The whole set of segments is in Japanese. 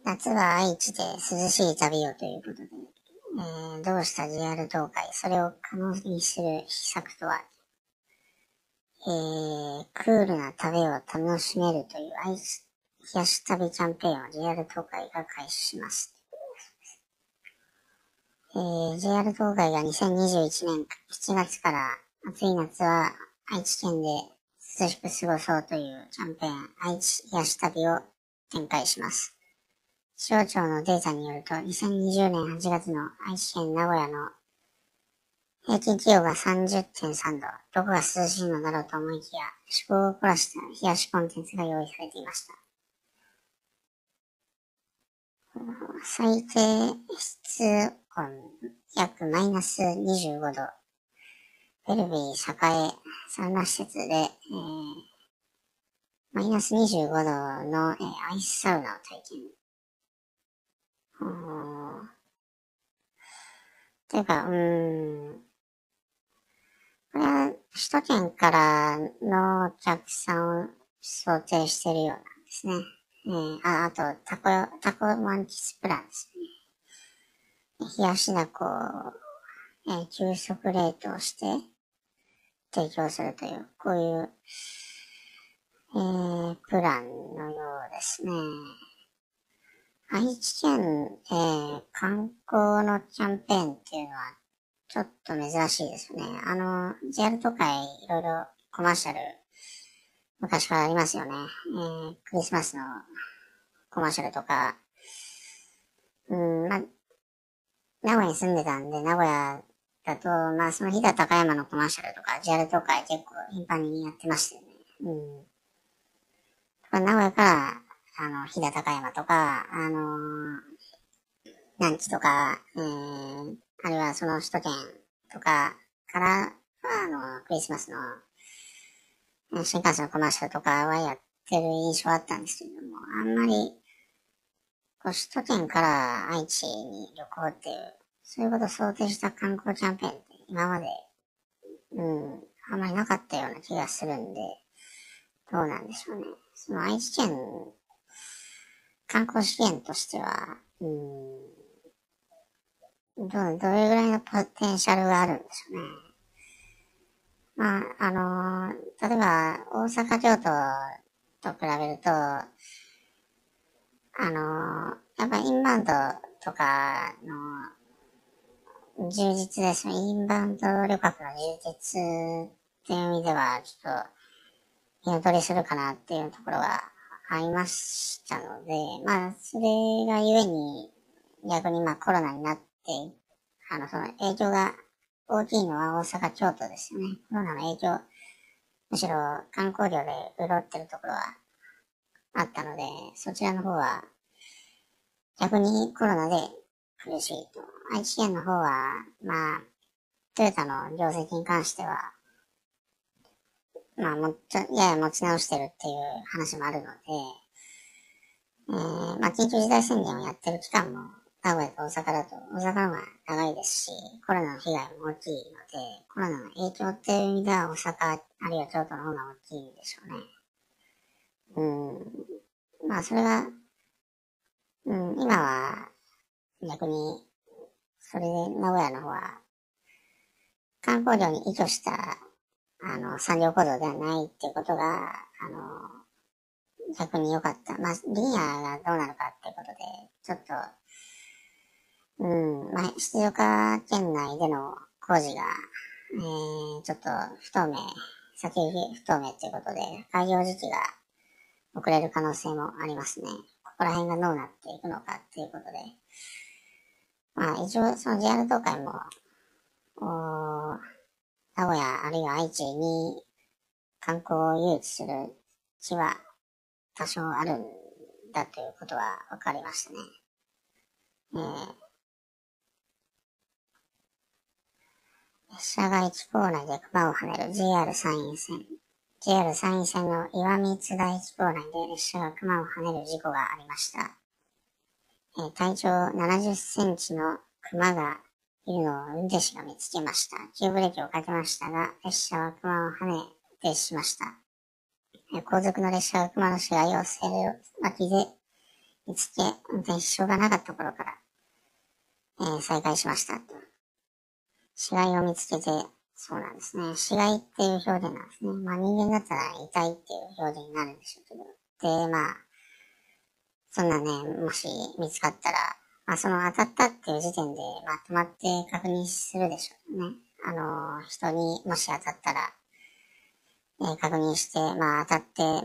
夏は愛知で涼しい旅をということで、どうした JR 東海、それを可能にする秘策とは、クールな旅を楽しめるというアイス冷やし旅キャンペーンを JR 東海が開始します。JR 東海が2021年7月から暑い夏は愛知県で涼しく過ごそうというキャンペーン、愛知冷やし旅を展開します。気象庁のデータによると、2020年8月の愛知県名古屋の平均気温が 30.3 度。どこが涼しいのだろうと思いきや、趣向を凝らした冷やしコンテンツが用意されていました。最低室温約マイナス25度。ベルビー栄サウナ施設で、マイナス25度の、アイスサウナを体験。というか、これは首都圏からのお客さんを想定しているようなんですね。あと、タコ満喫プランですね。冷やしだこを、急速冷凍して提供するという、こういう、プランのようですね。愛知県、観光のキャンペーンっていうのはちょっと珍しいですよね。JR 東海いろいろコマーシャル昔からありますよね。クリスマスのコマーシャルとか、名古屋に住んでたんで、名古屋だと、その飛騨高山のコマーシャルとか、JR 東海結構頻繁にやってましたよね。名古屋から、飛騨高山とか、南紀とか、あるいはその首都圏とかからは、クリスマスの新幹線のコマーシャルとかはやってる印象あったんですけども、あんまり、首都圏から愛知に旅行っていう、そういうことを想定した観光キャンペーンって今まで、あんまりなかったような気がするんで、どうなんでしょうね。その愛知県、観光資源としては、どれぐらいのポテンシャルがあるんでしょうね。例えば、大阪、京都と比べると、やっぱインバウンドとかの充実ですね。インバウンド旅客の充実っていう意味では、ちょっと、見劣りするかなっていうところがありましたので、それがゆえに、逆にコロナになって、その影響が大きいのは大阪、京都ですよね。コロナの影響、むしろ観光業で潤ってるところはあったので、そちらの方は逆にコロナで苦しいと。愛知県の方は、トヨタの業績に関しては、やや持ち直してるっていう話もあるので、緊急事態宣言をやってる期間も、名古屋と大阪だと、大阪の方が長いですし、コロナの被害も大きいので、コロナの影響っていう意味では大阪、あるいは京都の方が大きいんでしょうね。それが、今は、逆に、それで名古屋の方は、観光業に依拠した、産業構造ではないっていうことが、逆に良かった。リニアがどうなるかっていうことで、ちょっと、静岡県内での工事が、ちょっと先行き不透明ということで、開業時期が遅れる可能性もありますね。ここら辺がどうなっていくのかっていうことで。一応、その JR 東海も、名古屋あるいは愛知に観光を誘致する気は多少あるんだということは分かりましたね。列車が駅構内で熊をはねる JR 山陰線。JR 山陰線の岩見津田駅構内で列車が熊をはねる事故がありました。体長70センチの熊がいるのを運転手が見つけました。急ブレーキをかけましたが、列車は熊をはね停止しました。後続の列車が熊の死骸を捨てる脇で見つけ、運転支障がなかった頃から、再開しましたと。死骸を見つけて、そうなんですね。死骸っていう表現なんですね。まあ人間だったら遺体っていう表現になるんでしょうけど。で、まあ、そんなね、もし見つかったら、まあその当たったっていう時点で、まあ止まって確認するでしょうね。人にもし当たったら、確認して、まあ当たって、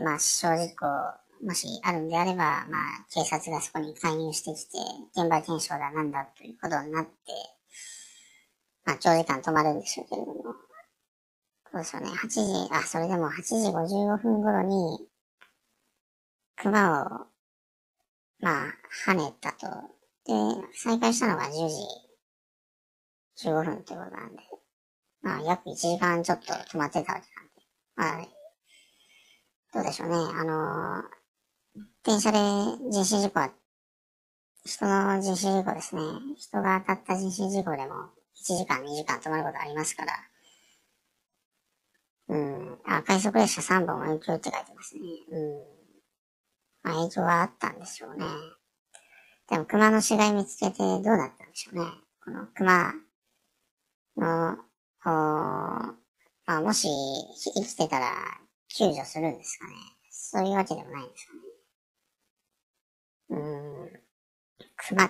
まあ死傷事故、もしあるんであれば、まあ警察がそこに介入してきて、現場検証だなんだということになって、まあ長時間止まるんでしょうけれども、そうですよね、それでも8時55分頃に、熊を、まあ、跳ねたと。で、再開したのが10時15分ってことなんで、まあ約1時間ちょっと止まってたわけなんで、まあ、どうでしょうね、電車で人身事故は、人の人身事故ですね。人が当たった人身事故でも1時間2時間止まることありますから、快速列車3本運休って書いてますね。まあ影響はあったんでしょうね。でも熊の死骸見つけてどうなったんでしょうね。この熊の、まあもし生きてたら救助するんですかね。そういうわけでもないんですかね。配った、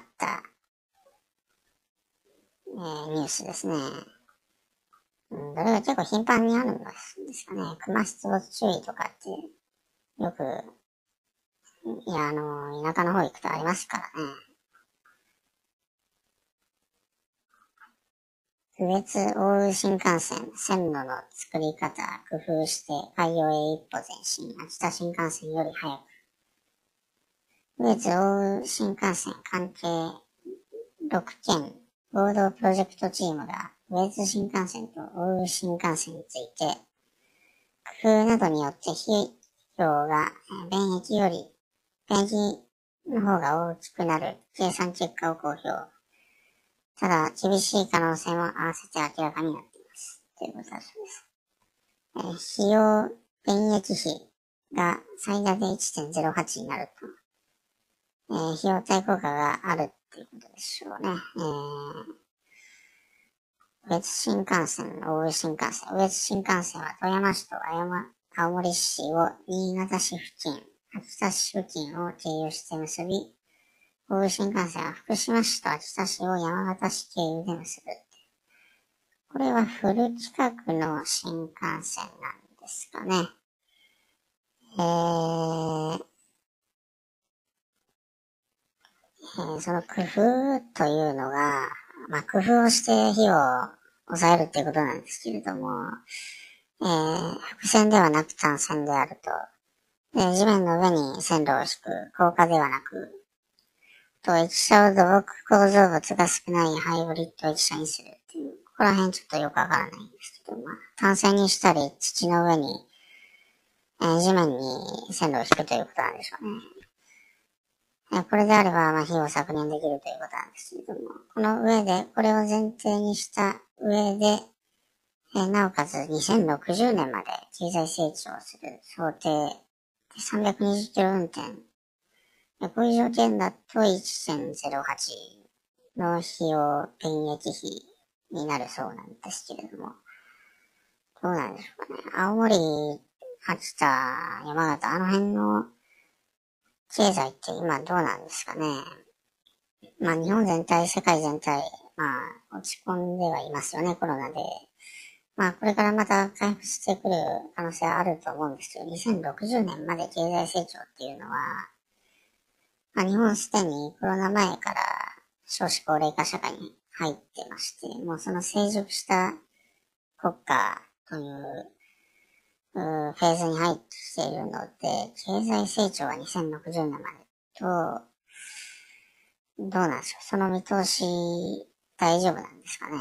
ニュースですね。どれが結構頻繁にあるんですかね。熊出没注意とかって、よく、田舎の方行くとありますからね。羽越奥羽新幹線、線路の作り方、工夫して開業へ一歩前進。秋田新幹線より早く。羽越奥羽新幹線関係6県合同プロジェクトチームが、羽越新幹線と奥羽新幹線について、工夫などによって費用が便益の方が大きくなる計算結果を公表。ただ、厳しい可能性も合わせて明らかになっています。ということだそうです。費用便益比が最大で1.08になると、費用対効果があるっていうことでしょうね。羽越新幹線、大江新幹線。羽越新幹線は富山市と青森市を新潟市付近、秋田市付近を経由して結び、大江新幹線は福島市と秋田市を山形市経由で結ぶ。これはフル規格の新幹線なんですかね。その工夫というのが、まあ工夫をして費用を抑えるっていうことなんですけれども、複線ではなく単線であると。で、地面の上に線路を引く、高架ではなく、駅舎を土木構造物が少ないハイブリッド駅舎にするっていう、ここら辺ちょっとよくわからないんですけど、まあ、単線にしたり、土の上に、地面に線路を引くということなんでしょうね。これであれば、まあ、費用を削減できるということなんですけれども、この上で、これを前提にした上で、なおかつ2060年まで経済成長する想定320キロ運転。こういう条件だと1.08の費用便益比になるそうなんですけれども、どうなんでしょうかね。青森、秋田、山形、あの辺の経済って今どうなんですかね。まあ日本全体、世界全体、まあ落ち込んではいますよね、コロナで。まあこれからまた回復してくる可能性はあると思うんですけど、2060年まで経済成長っていうのは、まあ、日本すでにコロナ前から少子高齢化社会に入ってまして、もうその成熟した国家というフェーズに入ってきているので、経済成長は2060年までと、どうなんでしょう。その見通し大丈夫なんですかね。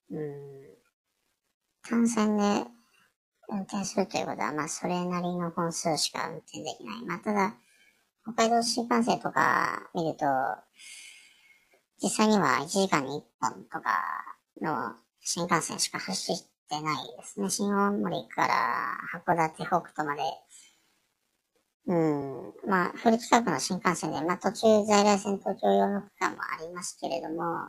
単線で運転するということは、まあそれなりの本数しか運転できない。まあただ、北海道新幹線とか見ると、実際には1時間に1本とかの新幹線しか走ってないですね。新大森から函館北斗までまあ、フル規格の新幹線で、まあ途中在来線東京用の区間もありますけれども、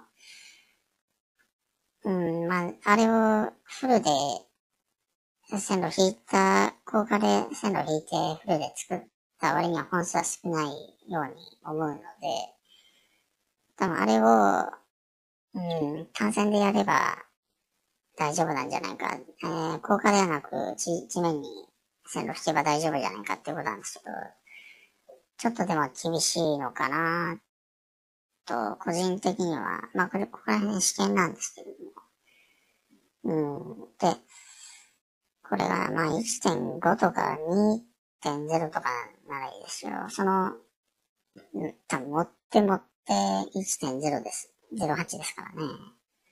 まあ、あれをフルで線路引いた、高架で線路引いてフルで作った割には本数は少ないように思うので、多分あれを、単線でやれば大丈夫なんじゃないか。高架ではなく地面に線路引けば大丈夫じゃないかっていうことなんですけど、ちょっとでも厳しいのかなと、個人的には、まあここら辺試験なんですけれども、で、これがまあ1.5とか2.0とかならいいですよ。多分持って1.0です。08ですからね。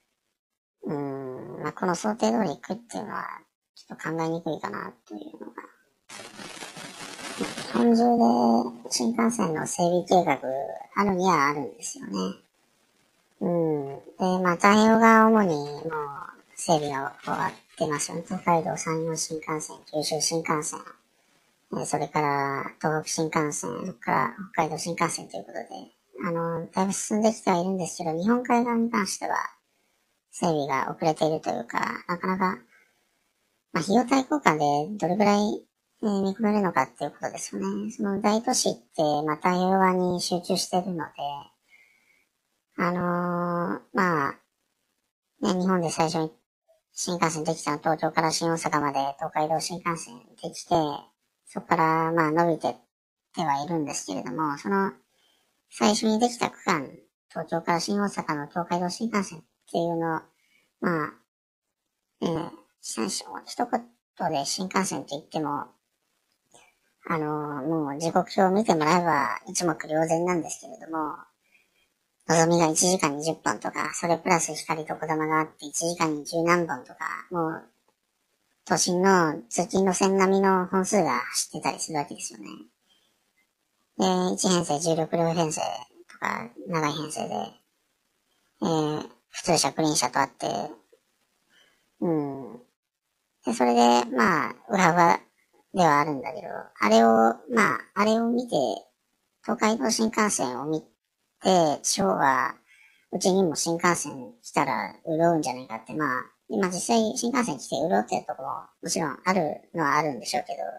まあこの想定通り行くっていうのは、ちょっと考えにくいかなというのが。日本中で新幹線の整備計画あるにはあるんですよね。で、まあ太平洋側主にもう整備が終わってますよね。東海道山陽新幹線、九州新幹線、それから東北新幹線、それから北海道新幹線ということで、だいぶ進んできてはいるんですけど、日本海側に関しては整備が遅れているというか、なかなか、まあ費用対効果でどれぐらい見込めるのかっていうことですよね。その大都市って、まあ太平洋側に集中しているので、まあ、ね、日本で最初に新幹線できたのは東京から新大阪まで東海道新幹線できて、そこからまあ伸びてってはいるんですけれども、その最初にできた区間、東京から新大阪の東海道新幹線っていうのを、まあ、一言で新幹線って言っても、もう時刻表を見てもらえば一目瞭然なんですけれども、のぞみが1時間に10本とか、それプラス光とこだまがあって1時間に10何本とか、もう都心の通勤路線並みの本数が走ってたりするわけですよね。で、1編成、16両編成とか、長い編成で、普通車、グリーン車とあって、うん。で、それで、まあ、裏側ではあるんだけど、あれを見て、東海道新幹線を見て、地方は、うちにも新幹線来たら潤うんじゃないかって、まあ、今実際新幹線来て潤ってるところももちろんあるのはあるんでしょうけど、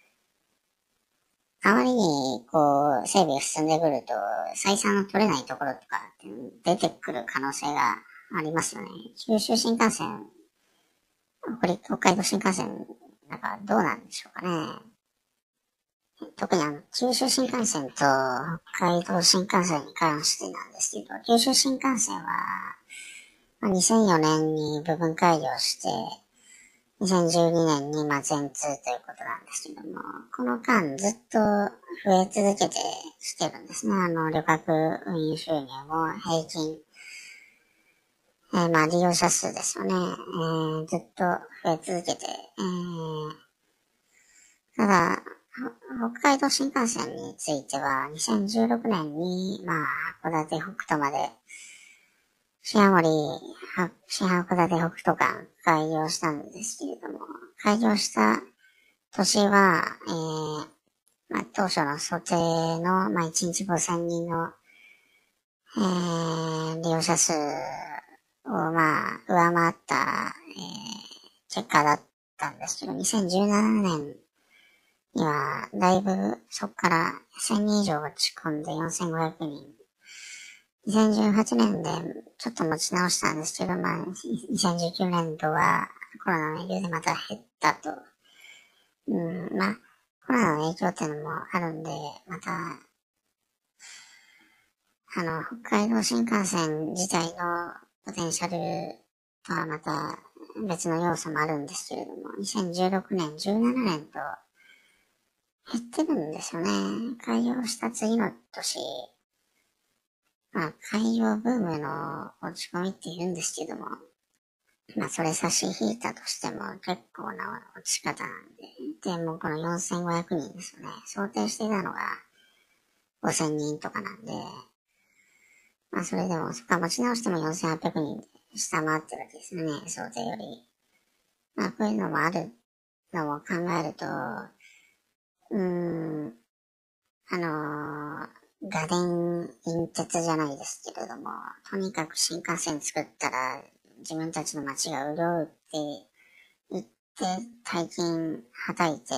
あまりに、こう、整備が進んでくると、採算の取れないところとか出てくる可能性がありますよね。九州新幹線、北海道新幹線、なんかどうなんでしょうかね。特に九州新幹線と北海道新幹線に関してなんですけど、九州新幹線は、2004年に部分開業して、2012年に全通ということなんですけども、この間ずっと増え続けてきてるんですね。旅客運輸収入も平均、まあ利用者数ですよね。ずっと増え続けて、ただ、北海道新幹線については、2016年に、まあ、函館北斗まで、新青森、新函館北斗間開業したんですけれども、開業した年は、まあ、当初の想定の、まあ、1日5000人の、利用者数を、まあ、上回った、結果だったんですけど、2017年には、だいぶそこから1000人以上落ち込んで4500人。2018年でちょっと持ち直したんですけど、まあ、2019年度はコロナの影響でまた減ったと。まあ、コロナの影響っていうのもあるんで、また、北海道新幹線自体のポテンシャルとはまた別の要素もあるんですけれども、2016年、17年と減ってるんですよね。開業した次の年、まあ、開業ブームの落ち込みって言うんですけども、まあ、それ差し引いたとしても結構な落ち方なんで、で、もうこの4500人ですよね。想定していたのが5000人とかなんで、まあ、それでも、そこから持ち直しても4800人で下回ってるわけですよね、想定より。まあ、こういうのもあるのを考えると、 ガ電引鉄じゃないですけれども、とにかく新幹線作ったら自分たちの街が潤うって言って大金はたいて、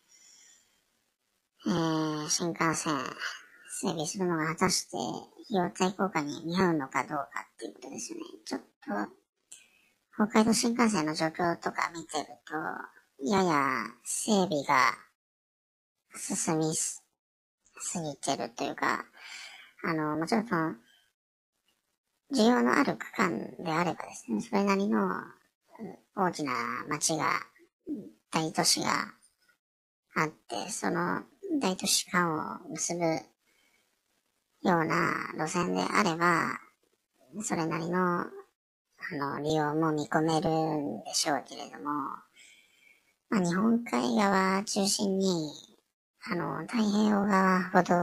新幹線整備するのが果たして費用対効果に見合うのかどうかっていうことですよね。ちょっと北海道新幹線の状況とか見てると、やや整備が進みすぎてるというか、もちろんその、需要のある区間であればですね、それなりの大きな街が、大都市があって、その大都市間を結ぶような路線であれば、それなりの、利用も見込めるんでしょうけれども、まあ、日本海側中心に、太平洋側ほど、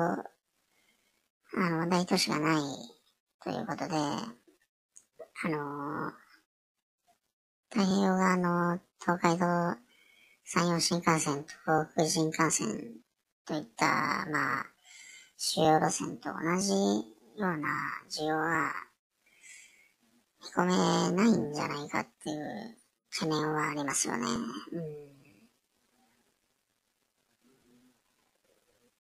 大都市がないということで、太平洋側の東海道山陽新幹線と東北新幹線といった、まあ、主要路線と同じような需要は見込めないんじゃないかっていう懸念はありますよね。うん。